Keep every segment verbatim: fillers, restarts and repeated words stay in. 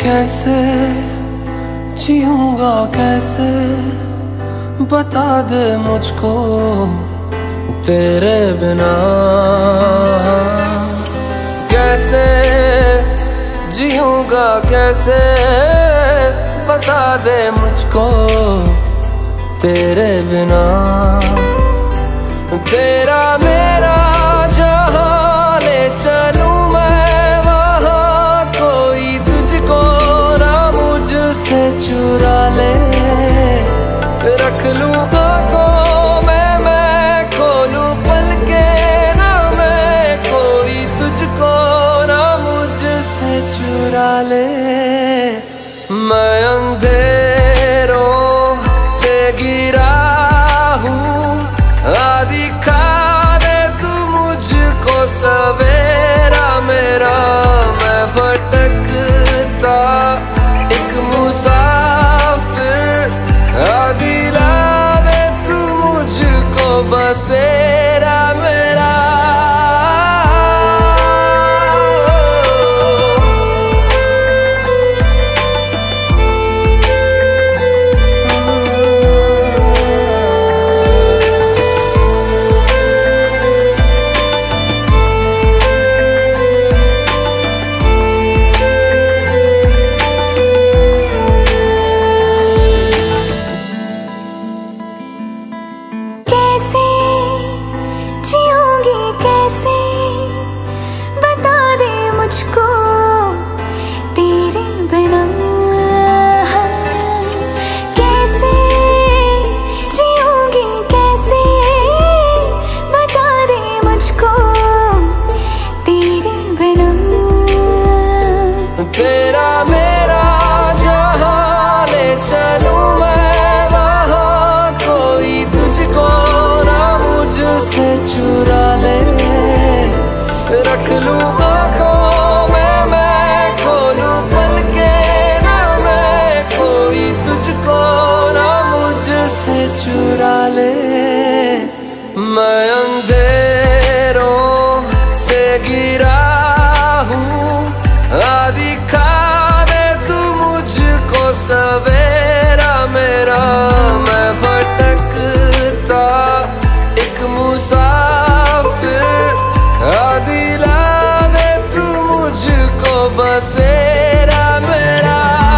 कैसे जीऊंगा कैसे, बता दे मुझको तेरे बिना। कैसे जीऊंगा कैसे, बता दे मुझको तेरे बिना। तेरा मेरा जहां ले चलूं मैं वहां, कोई तुझको ना मुझसे चुरा ले। रख लूं आंखों में मैं खोलूं पलके ना मैं, कोई तुझको ना मुझसे चुरा ले। मैं अंधेरों से गिरा हूँ, आदि खा दे तू मुझको सवेरा मेरा। मैं भटकता एक मुसाफिर, आदि ला दे तू मुझको बसेरा मेरा। मुझको तेरे बिना कैसे जीऊंगी कैसे, बता दे मुझको तेरे बिना। तेरा मेरा जहां ले चलूं मैं वहां, कोई तुझको ना मुझसे चुरा ले। रख लूं आंखों में मैं खोलूं पलके ना मैं, कोई तुझको ना मुझसे चुरा ले। मैं अंधेरों से गिरा हूँ, आदि खा दे तू मुझको सवेरा मेरा। मैं भटकता एक मुसाफिर, आदि ला दे तू मुझको बसेरा मेरा।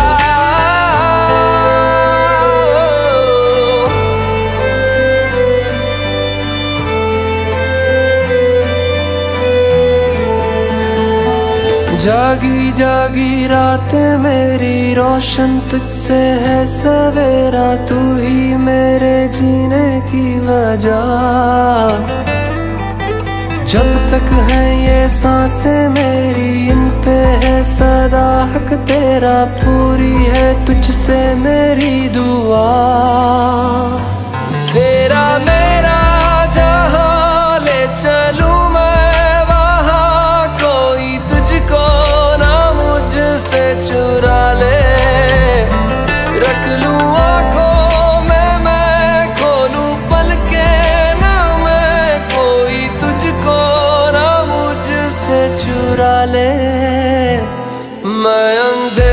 जागी जागी रातें मेरी रोशन तुझसे है सवेरा, तू ही मेरे जीने की वजह। जब तक है ये सांसें मेरी, इन पे है सदा हक तेरा, पूरी है तुझसे मेरी दुआ। तेरा मेरा जहां ले चलूं मैं वहां, कोई तुझको ना मुझसे चुरा ले। रख लूं आंखों में मैं खोलूं पलके ना मैं, कोई तुझको ना मुझसे चुरा ले। मैं अंधे